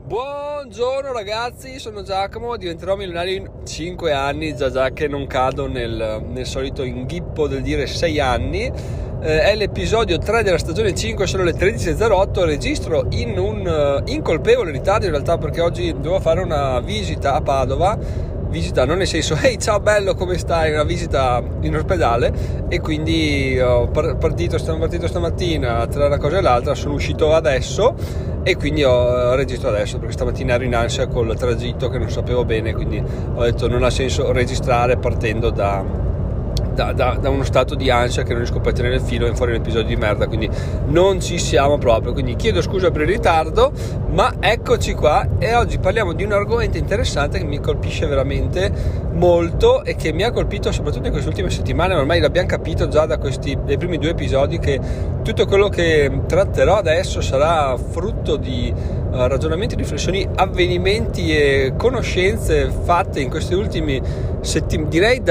Buongiorno ragazzi, sono Giacomo, diventerò milionario in 5 anni, già che non cado nel solito inghippo del dire 6 anni. È l'episodio 3 della stagione 5, sono le 13.08, registro in un incolpevole ritardo in realtà, perché oggi devo fare una visita a Padova, visita non nel senso ehi ciao bello come stai, una visita in ospedale, e quindi sono partito stamattina tra una cosa e l'altra, sono uscito adesso e quindi ho registrato adesso perché stamattina ero in ansia col tragitto che non sapevo bene, quindi ho detto non ha senso registrare partendo da uno stato di ansia che non riesco a tenere il filo e fuori un episodio di merda, quindi non ci siamo proprio, quindi chiedo scusa per il ritardo, ma eccoci qua e oggi parliamo di un argomento interessante che mi colpisce veramente molto e che mi ha colpito soprattutto in queste ultime settimane. Ormai l'abbiamo capito già dai primi 2 episodi che tutto quello che tratterò adesso sarà frutto di ragionamenti, riflessioni, avvenimenti e conoscenze fatte in queste ultime settimane,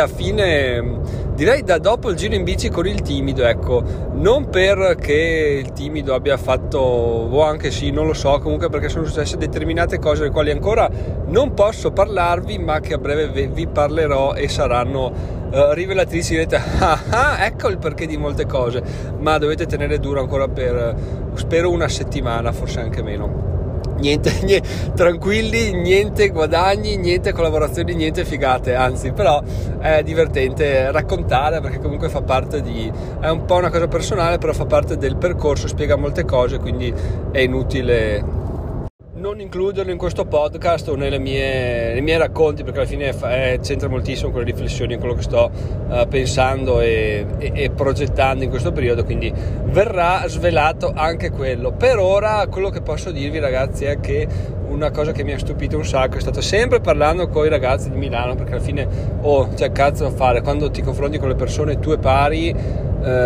direi da dopo il giro in bici con il timido, ecco, non perché il timido abbia fatto, o anche sì, non lo so, comunque perché sono successe determinate cose delle quali ancora non posso parlarvi, ma che a breve vi parlerò e saranno rivelatrici. Direte ecco il perché di molte cose, ma dovete tenere duro ancora per spero una settimana, forse anche meno. Niente, tranquilli, niente guadagni, niente collaborazioni, niente figate, anzi, però è divertente raccontare perché comunque fa parte è un po' una cosa personale, però fa parte del percorso, spiega molte cose, quindi è inutile non includerlo in questo podcast o nei miei racconti, perché alla fine c'entra moltissimo con le riflessioni, quello che sto pensando e progettando in questo periodo, quindi verrà svelato anche quello. Per ora quello che posso dirvi ragazzi è che una cosa che mi ha stupito un sacco è stato sempre parlando con i ragazzi di Milano, perché alla fine c'è cazzo da fare quando ti confronti con le persone tue pari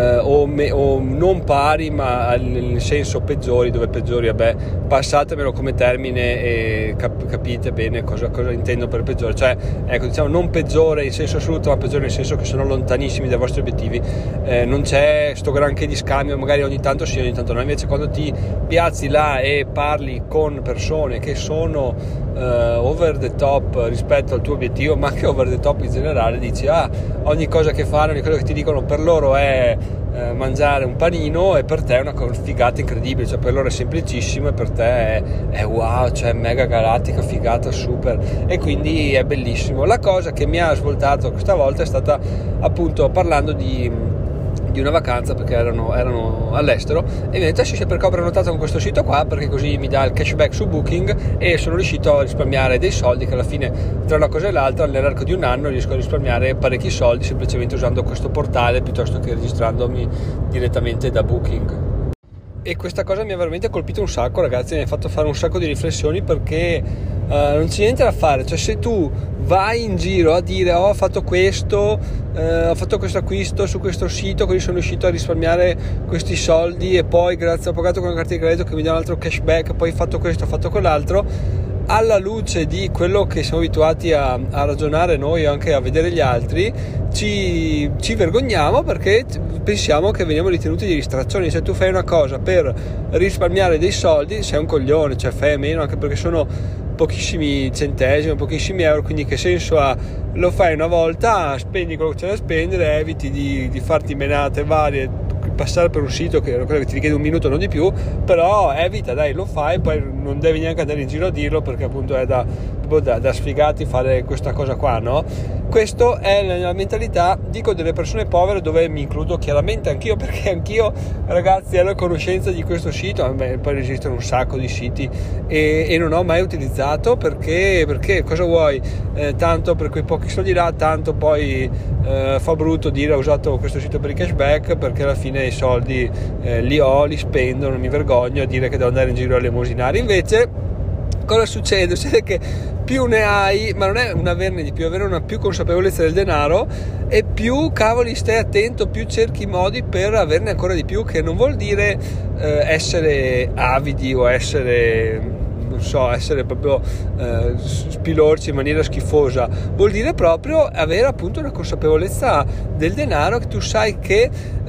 o non pari, ma nel senso peggiori, dove peggiori, passatemelo come termine e capite bene cosa intendo per peggiore, cioè ecco, diciamo non peggiore in senso assoluto, ma peggiore nel senso che sono lontanissimi dai vostri obiettivi. Non c'è sto granché di scambio, magari ogni tanto sì, ogni tanto no. Invece quando ti piazzi là e parli con persone che sono over the top rispetto al tuo obiettivo, ma anche over the top in generale, dici ogni cosa che fanno, ogni cosa che ti dicono per loro è mangiare un panino, e per te è una figata incredibile, cioè per loro è semplicissimo e per te è wow, cioè mega galattica, figata, super, e quindi è bellissimo. La cosa che mi ha svoltato questa volta è stata appunto parlando di una vacanza, perché erano all'estero, e mi ha detto sì, perché ho prenotato con questo sito qua perché così mi dà il cashback su Booking, e sono riuscito a risparmiare dei soldi che alla fine tra una cosa e l'altra nell'arco di un anno riesco a risparmiare parecchi soldi semplicemente usando questo portale piuttosto che registrandomi direttamente da Booking. E questa cosa mi ha veramente colpito un sacco ragazzi, mi ha fatto fare un sacco di riflessioni, perché non c'è niente da fare, cioè se tu vai in giro a dire ho fatto questo acquisto su questo sito, quindi sono riuscito a risparmiare questi soldi, e poi grazie ho pagato con una carta di credito che mi dà un altro cashback, poi ho fatto questo, ho fatto quell'altro, alla luce di quello che siamo abituati a ragionare noi, anche a vedere gli altri, ci vergogniamo perché pensiamo che veniamo ritenuti di distrazioni. Se tu fai una cosa per risparmiare dei soldi sei un coglione, cioè fai a meno, anche perché sono pochissimi centesimi, pochissimi euro, quindi che senso ha? Lo fai una volta, spendi quello che c'è da spendere, eviti di farti menate varie, passare per un sito che ti richiede un minuto, non di più, però evita, dai, lo fai, poi non devi neanche andare in giro a dirlo, perché appunto è da sfigati fare questa cosa qua, no? Questo è la mentalità, dico, delle persone povere, dove mi includo chiaramente anch'io, perché anch'io ragazzi ero a conoscenza di questo sito, poi esistono un sacco di siti e non ho mai utilizzato, perché cosa vuoi? Tanto per quei pochi soldi là, tanto poi fa brutto dire ho usato questo sito per i cashback, perché alla fine i soldi li spendo, non mi vergogno a dire che devo andare in giro a elemosinare. Invece cosa succede? Succede che più ne hai, ma non è un averne di più, avere una più consapevolezza del denaro, e più cavoli stai attento, più cerchi modi per averne ancora di più, che non vuol dire essere avidi o essere so, essere proprio spilorci in maniera schifosa, vuol dire proprio avere appunto una consapevolezza del denaro, che tu sai che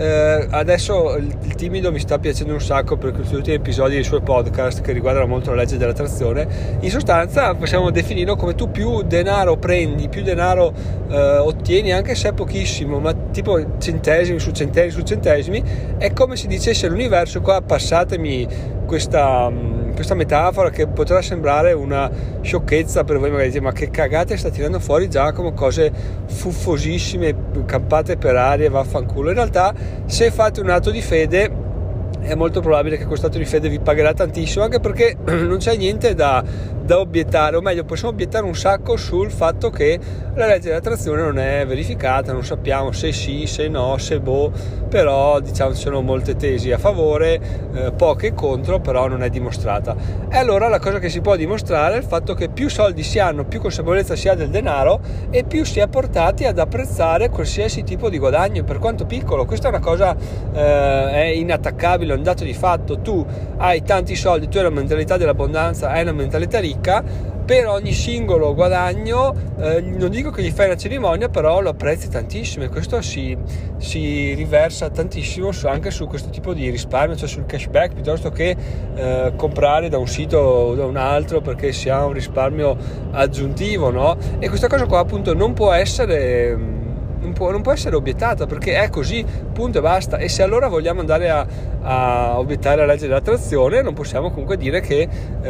adesso il timido mi sta piacendo un sacco per questi ultimi episodi dei suoi podcast che riguardano molto la legge dell'attrazione. In sostanza possiamo definirlo come tu più denaro prendi, più denaro ottieni, anche se è pochissimo, ma tipo centesimi su centesimi su centesimi, è come se dicesse l'universo: qua passatemi questa metafora che potrà sembrare una sciocchezza per voi, magari dite: ma che cagate sta tirando fuori Giacomo, cose fuffosissime, campate per aria, vaffanculo. In realtà, se fate un atto di fede, è molto probabile che questo atto di fede vi pagherà tantissimo, anche perché non c'è niente da obiettare, o meglio, possiamo obiettare un sacco sul fatto che la legge dell'attrazione non è verificata, non sappiamo se sì, se no, se boh, però diciamo ci sono molte tesi a favore, poche contro, però non è dimostrata. E allora la cosa che si può dimostrare è il fatto che più soldi si hanno, più consapevolezza si ha del denaro e più si è portati ad apprezzare qualsiasi tipo di guadagno, per quanto piccolo. Questa è una cosa è inattaccabile, è un dato di fatto. Tu hai tanti soldi, tu hai la mentalità dell'abbondanza, hai una mentalità ricca, per ogni singolo guadagno non dico che gli fai una cerimonia, però lo apprezzi tantissimo, e questo si riversa tantissimo anche su questo tipo di risparmio, cioè sul cashback, piuttosto che comprare da un sito o da un altro perché si ha un risparmio aggiuntivo, no? E questa cosa qua appunto non può essere obiettata, perché è così, punto e basta. E se allora vogliamo andare a obiettare la legge dell'attrazione, non possiamo comunque dire che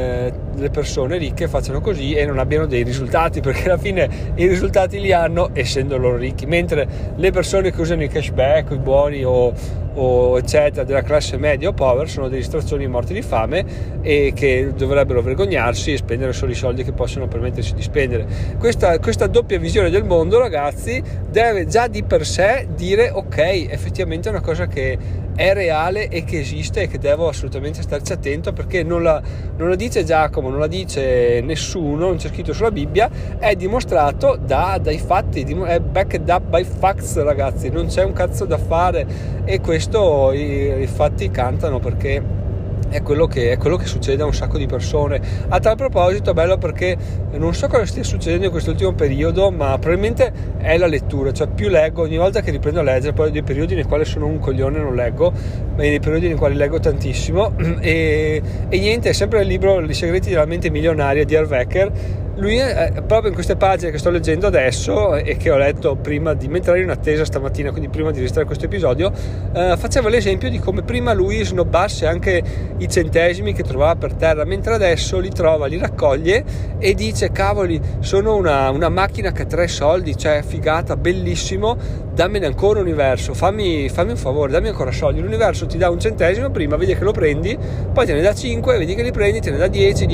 le persone ricche facciano così e non abbiano dei risultati, perché alla fine i risultati li hanno essendo loro ricchi, mentre le persone che usano i cashback, i buoni o eccetera della classe media o povera sono degli straccioni morti di fame e che dovrebbero vergognarsi e spendere solo i soldi che possono permettersi di spendere. Questa doppia visione del mondo, ragazzi, deve già di per sé dire: ok, effettivamente è una cosa che è reale e che esiste e che devo assolutamente starci attento, perché non la dice Giacomo, non la dice nessuno, non c'è scritto sulla Bibbia, è dimostrato dai fatti, è backed up by facts, ragazzi, non c'è un cazzo da fare, e questo i fatti cantano, perché è quello che succede a un sacco di persone. A tal proposito è bello, perché non so cosa stia succedendo in quest'ultimo periodo, ma probabilmente è la lettura, cioè più leggo, ogni volta che riprendo a leggere, poi dei periodi nei quali sono un coglione non leggo, ma dei periodi nei quali leggo tantissimo, e niente, è sempre il libro I segreti della mente milionaria di Harvecker. Lui proprio in queste pagine che sto leggendo adesso e che ho letto mentre ero in attesa stamattina, quindi prima di registrare questo episodio, faceva l'esempio di come prima lui snobbasse anche i centesimi che trovava per terra, mentre adesso li trova, li raccoglie e dice: cavoli, sono una macchina che ha 3 soldi, cioè figata, bellissimo, dammene ancora, universo, fammi un favore, dammi ancora soldi. L'universo ti dà un centesimo prima, vedi che lo prendi, poi te ne dà 5, vedi che li prendi, te ne dà 10,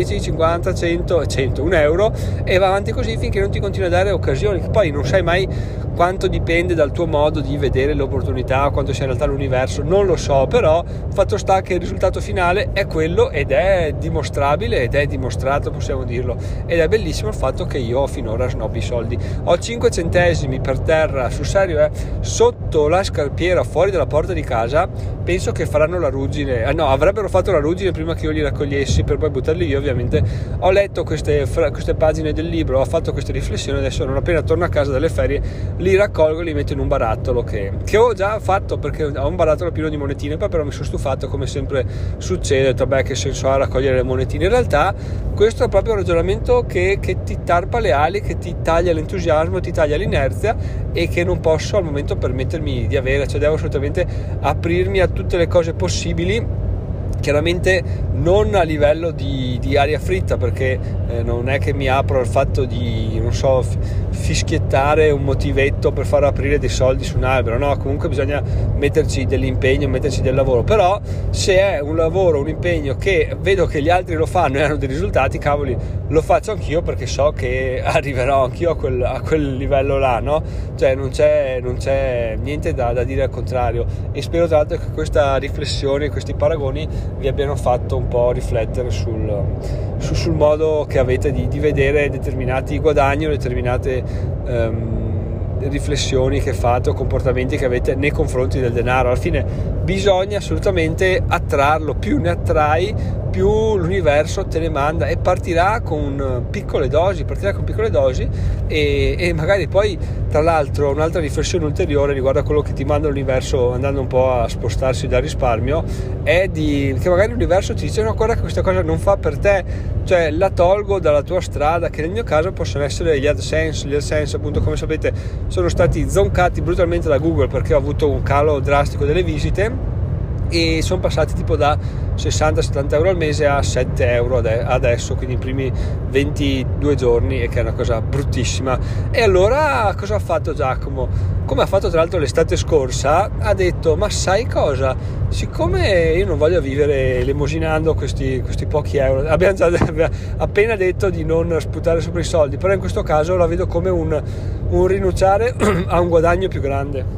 50, 100, 1 euro, e va avanti così finché non ti continua a dare occasioni, che poi non sai mai quanto dipende dal tuo modo di vedere l'opportunità, quanto sia in realtà l'universo, non lo so, però fatto sta che il risultato finale è quello, ed è dimostrabile ed è dimostrato, possiamo dirlo, ed è bellissimo il fatto che io finora snobbi i soldi. Ho 5 centesimi per terra, sul serio, sotto la scarpiera fuori dalla porta di casa, penso che faranno la ruggine, avrebbero fatto la ruggine prima che io li raccogliessi per poi buttarli via. Ovviamente ho letto queste pagine del libro, ho fatto queste riflessioni, adesso non appena torno a casa dalle ferie li raccolgo e li metto in un barattolo che ho già fatto, perché ho un barattolo pieno di monetine, poi però mi sono stufato, come sempre succede, ho detto: vabbè, che senso ha raccogliere le monetine. In realtà questo è proprio un ragionamento che ti tarpa le ali, che ti taglia l'entusiasmo, ti taglia l'inerzia, e che non posso al momento permettermi di avere, cioè devo assolutamente aprirmi a tutte le cose possibili, chiaramente non a livello di aria fritta, perché non è che mi apro al fatto di, non so, fischiettare un motivetto per far aprire dei soldi su un albero, no, comunque bisogna metterci dell'impegno, metterci del lavoro. Però se è un lavoro, un impegno che vedo che gli altri lo fanno e hanno dei risultati, cavoli, lo faccio anch'io, perché so che arriverò anch'io a quel livello là, no? Cioè non c'è niente da dire al contrario, e spero tra l'altro che questa riflessione, questi paragoni vi abbiano fatto un po' riflettere sul modo che avete di vedere determinati guadagni o determinate riflessioni che fate o comportamenti che avete nei confronti del denaro. Alla fine bisogna assolutamente attrarlo, più ne attrai più l'universo te ne manda, e partirà con piccole dosi e magari poi, tra l'altro, un'altra riflessione ulteriore riguardo a quello che ti manda l'universo, andando un po' a spostarsi dal risparmio, è che magari l'universo ti dice: no, guarda che questa cosa non fa per te, cioè la tolgo dalla tua strada, che nel mio caso possono essere gli AdSense appunto, come sapete sono stati zoncati brutalmente da Google perché ho avuto un calo drastico delle visite e sono passati tipo da 60-70 euro al mese a 7 euro adesso, quindi i primi 22 giorni, e che è una cosa bruttissima. E allora cosa ha fatto Giacomo? Come ha fatto tra l'altro l'estate scorsa, ha detto: ma sai cosa, siccome io non voglio vivere elemosinando questi pochi euro, abbiamo già appena detto di non sputare sopra i soldi, però in questo caso la vedo come un rinunciare a un guadagno più grande,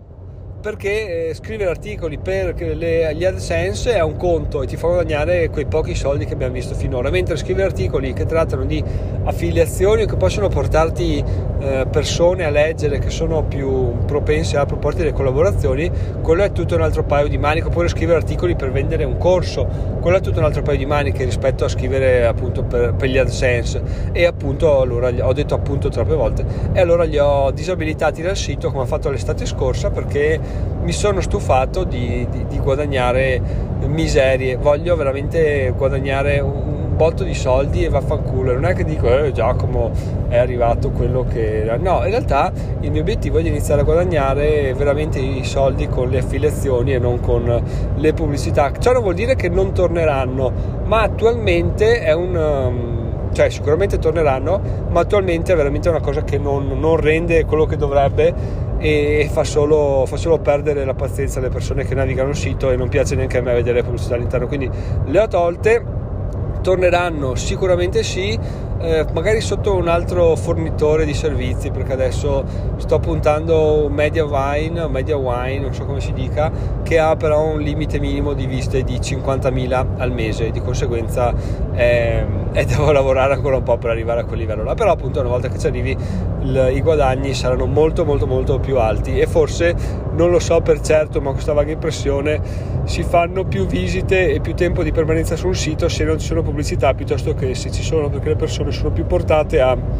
perché scrivere articoli per gli AdSense è un conto e ti fa guadagnare quei pochi soldi che abbiamo visto finora, mentre scrivere articoli che trattano di affiliazioni o che possono portarti persone a leggere che sono più propense a proporti delle collaborazioni, quello è tutto un altro paio di maniche. Oppure scrivere articoli per vendere un corso, quello è tutto un altro paio di maniche rispetto a scrivere appunto per gli AdSense. E appunto allora ho detto appunto troppe volte, e allora li ho disabilitati dal sito, come ho fatto l'estate scorsa, perché mi sono stufato di guadagnare miserie. Voglio veramente guadagnare un botto di soldi e vaffanculo. Non è che dico Giacomo è arrivato quello che era, no, in realtà il mio obiettivo è di iniziare a guadagnare veramente i soldi con le affiliazioni e non con le pubblicità. Ciò non vuol dire che non torneranno, ma attualmente è cioè sicuramente torneranno, ma attualmente è veramente una cosa che non rende quello che dovrebbe e fa solo perdere la pazienza alle persone che navigano il sito, e non piace neanche a me vedere le pubblicità all'interno, quindi le ho tolte. Torneranno sicuramente sì, magari sotto un altro fornitore di servizi, perché adesso sto puntando MediaWine, non so come si dica, che ha però un limite minimo di viste di 50.000 al mese, di conseguenza devo lavorare ancora un po' per arrivare a quel livello là, però appunto una volta che ci arrivi i guadagni saranno molto molto molto più alti, e forse, non lo so per certo, ma questa vaga impressione, si fanno più visite e più tempo di permanenza sul sito se non ci sono pubblicità piuttosto che se ci sono, perché le persone sono più portate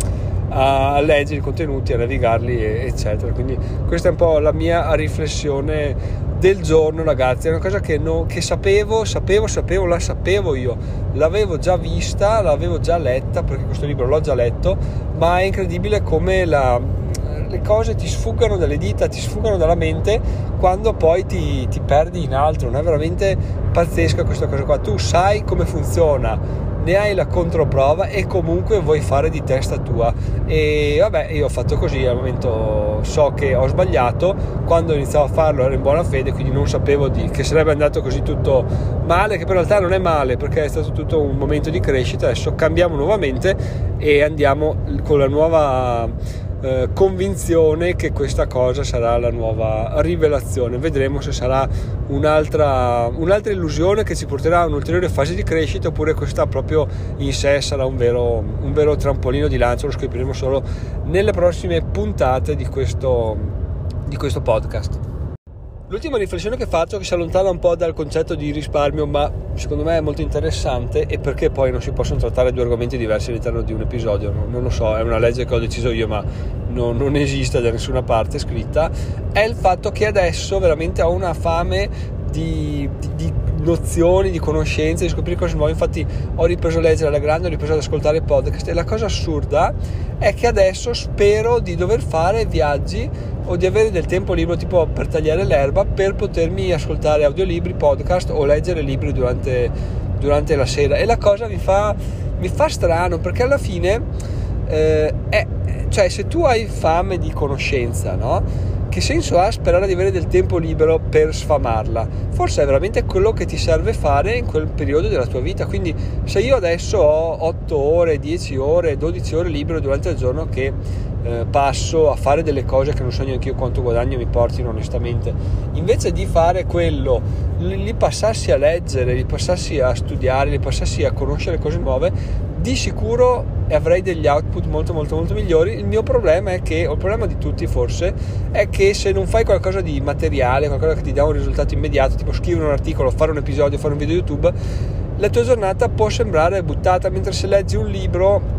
a leggere i contenuti, a navigarli eccetera. Quindi questa è un po' la mia riflessione del giorno, ragazzi. È una cosa che sapevo, la sapevo io, l'avevo già vista, l'avevo già letta, perché questo libro l'ho già letto, ma è incredibile come le cose ti sfuggano dalle dita, ti sfuggano dalla mente quando poi ti perdi in altro. Non è veramente pazzesca questa cosa qua? Tu sai come funziona, ne hai la controprova e comunque vuoi fare di testa tua. E vabbè, io ho fatto così, al momento so che ho sbagliato, quando iniziavo a farlo ero in buona fede, quindi non sapevo che sarebbe andato così tutto male, che per realtà non è male, perché è stato tutto un momento di crescita. Adesso cambiamo nuovamente e andiamo con la nuova convinzione che questa cosa sarà la nuova rivelazione. Vedremo se sarà un'altra illusione che ci porterà a un'ulteriore fase di crescita, oppure questa proprio in sé sarà un vero trampolino di lancio. Lo scopriremo solo nelle prossime puntate di questo podcast. L'ultima riflessione che faccio, che si allontana un po' dal concetto di risparmio, ma secondo me è molto interessante, e perché poi non si possono trattare due argomenti diversi all'interno di un episodio, non lo so, è una legge che ho deciso io, ma non esiste da nessuna parte scritta, è il fatto che adesso veramente ho una fame di nozioni, di conoscenze, di scoprire cose nuove. Infatti ho ripreso a leggere alla grande, ho ripreso ad ascoltare podcast, e la cosa assurda è che adesso spero di dover fare viaggi o di avere del tempo libero, tipo per tagliare l'erba, per potermi ascoltare audiolibri, podcast o leggere libri durante la sera. E la cosa mi fa strano, perché alla fine cioè, se tu hai fame di conoscenza, no? Che senso ha sperare di avere del tempo libero per sfamarla? Forse è veramente quello che ti serve fare in quel periodo della tua vita. Quindi se io adesso ho 8 ore, 10 ore, 12 ore libero durante il giorno, che passo a fare delle cose che non so neanche io quanto guadagno mi portino onestamente, invece di fare quello, li passassi a leggere, li passassi a studiare, li passassi a conoscere cose nuove, di sicuro avrei degli output molto molto molto migliori. Il mio problema è che, o il problema di tutti forse, è che se non fai qualcosa di materiale, qualcosa che ti dà un risultato immediato, tipo scrivere un articolo, fare un episodio, fare un video YouTube, la tua giornata può sembrare buttata, mentre se leggi un libro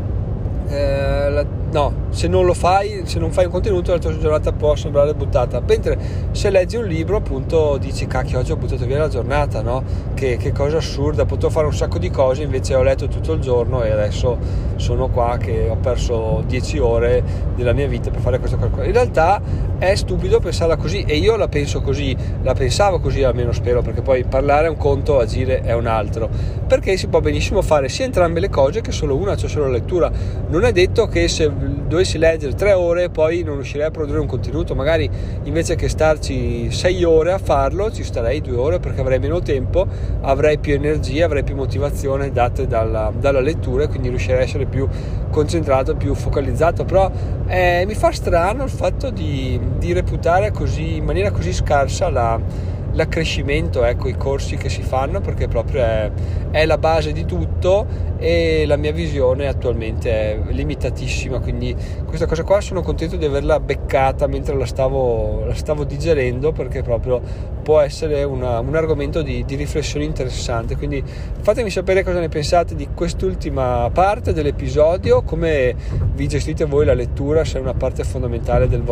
se non fai un contenuto, la tua giornata può sembrare buttata, mentre se leggi un libro appunto dici cacchio, oggi ho buttato via la giornata, no? Che cosa assurda, potevo fare un sacco di cose, invece ho letto tutto il giorno e adesso sono qua che ho perso 10 ore della mia vita per fare questo qualcosa. In realtà è stupido pensarla così, e io la penso così, la pensavo così, almeno spero, perché poi parlare è un conto, agire è un altro, perché si può benissimo fare sia entrambe le cose che solo una, cioè solo la lettura. Non è detto che se dovessi leggere 3 ore poi non riuscirei a produrre un contenuto, magari invece che starci 6 ore a farlo ci starei 2 ore, perché avrei meno tempo, avrei più energia, avrei più motivazione date dalla lettura, e quindi riuscirei a essere più concentrato, più focalizzato. Però mi fa strano il fatto di reputare così, in maniera così scarsa l'accrescimento, ecco, i corsi che si fanno, perché proprio è la base di tutto, e la mia visione attualmente è limitatissima, quindi questa cosa qua sono contento di averla beccata mentre la stavo digerendo, perché proprio può essere un argomento di riflessione interessante. Quindi fatemi sapere cosa ne pensate di quest'ultima parte dell'episodio, come vi gestite voi la lettura, se è una parte fondamentale della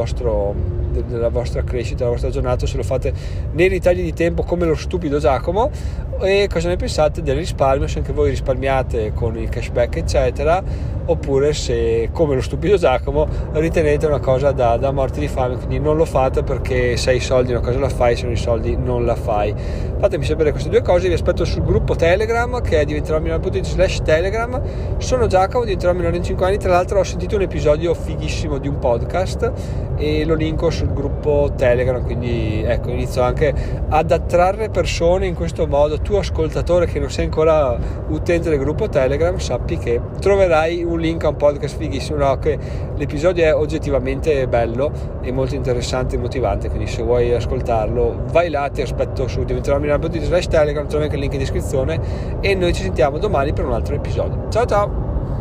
vostra crescita, della vostra giornata, se lo fate nei ritagli di tempo come lo stupido Giacomo, e cosa ne pensate del risparmio, se anche voi risparmiate con il cashback eccetera, oppure se come lo stupido Giacomo ritenete una cosa da morti di fame, quindi non lo fate, perché se hai i soldi una cosa la fai, se non hai i soldi non la fai. Fatemi sapere queste due cose. Vi aspetto sul gruppo Telegram, che è diventeromilionario.it/Telegram. Sono Giacomo, diventerò milionario in 5 anni. Tra l'altro ho sentito un episodio fighissimo di un podcast e lo linko sul gruppo Telegram, quindi ecco, inizio anche ad attrarre persone in questo modo. Tu ascoltatore che non sei ancora utente del gruppo Telegram, sappi che troverai un link a un podcast fighissimo, no? Che l'episodio è oggettivamente bello e molto interessante e motivante, quindi se vuoi ascoltarlo vai là, ti aspetto su diventeromilionario.it/Telegram, trovi anche il link in descrizione, e noi ci sentiamo domani per un altro episodio. Ciao ciao.